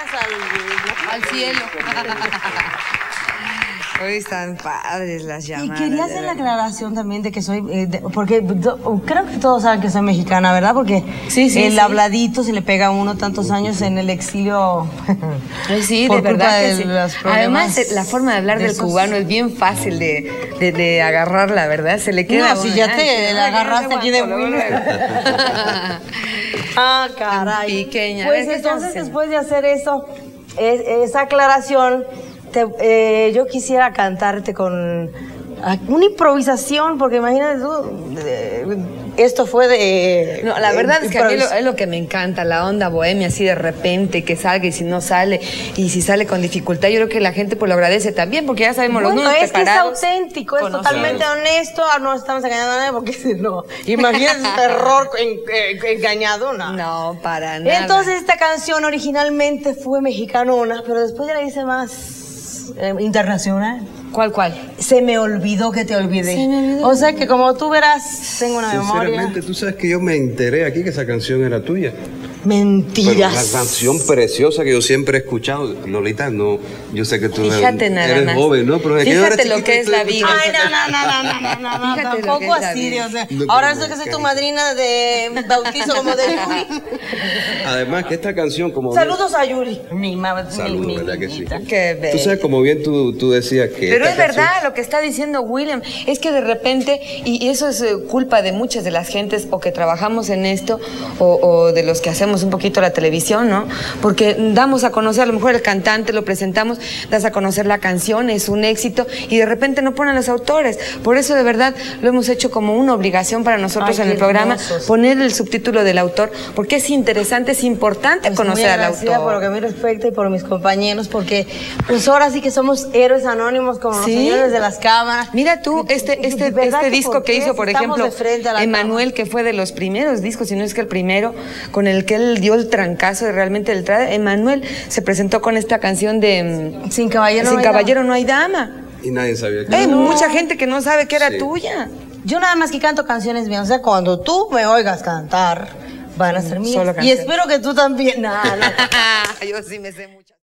al cielo. Hoy están padres las llamadas. Y quería hacer la aclaración también de que soy, porque creo que todos saben que soy mexicana, ¿verdad? Porque el habladito se le pega a uno tantos años en el exilio. Sí, de verdad que sí. Además, la forma de hablar del cubano es bien fácil de agarrarla, ¿verdad? Se le queda. No, si ya te la agarraste aquí de Ah, caray. Pequeña. Pues entonces, después de hacer eso, esa aclaración, yo quisiera cantarte con una improvisación, porque imagínate tú, esto fue de... No, la verdad es que a mí es lo que me encanta, la onda bohemia, así de repente, que salga y si no sale, y si sale con dificultad, yo creo que la gente pues lo agradece también, porque ya sabemos los números preparados. Es que es auténtico, es totalmente honesto, no estamos engañando a nadie, porque si no, imagínate ese error engañado, ¿no? No, para nada. Entonces esta canción originalmente fue mexicanona, pero después ya la hice más internacional. ¿Cuál? Se me olvidó que te olvidé. Se me olvidó. O sea que como tú verás, tengo una memoria. Sinceramente, tú sabes que yo me enteré aquí que esa canción era tuya. Mentiras. Pero la canción preciosa que yo siempre he escuchado, Lolita, no, yo sé que tú eres joven, ¿no? Pero fíjate lo que es la vida. Ay, no, tampoco así, o sea, ahora sé que soy tu madrina de bautizo como de Yuri. Además que esta canción, como saludos a Yuri. Mi madre. Saludos, ¿verdad que sí? Qué bello. Tú sabes, como bien tú decías que... Pero es verdad lo que está diciendo William, es que de repente, y eso es culpa de muchas de las gentes o que trabajamos en esto, o de los que hacemos un poquito la televisión, ¿no? Porque damos a conocer, a lo mejor el cantante lo presentamos, das a conocer la canción, es un éxito, y de repente no ponen los autores. Por eso de verdad lo hemos hecho como una obligación para nosotros en el programa, poner el subtítulo del autor, porque es interesante, es importante pues conocer al autor. Por lo que me respecta y por mis compañeros, porque pues ahora sí que somos héroes anónimos como los señores de las cámaras. Mira tú, este disco que hizo, por ejemplo, Emanuel, que fue de los primeros discos, si no es que el primero, con el que él dio el trancazo de realmente el Emanuel se presentó con esta canción de Sin caballero no hay dama. Y nadie sabía que hay mucha gente que no sabe que era tuya. Yo nada más que canto canciones mías, o sea, cuando tú me oigas cantar, van a ser mías. Y espero que tú también. Yo sí me sé mucho.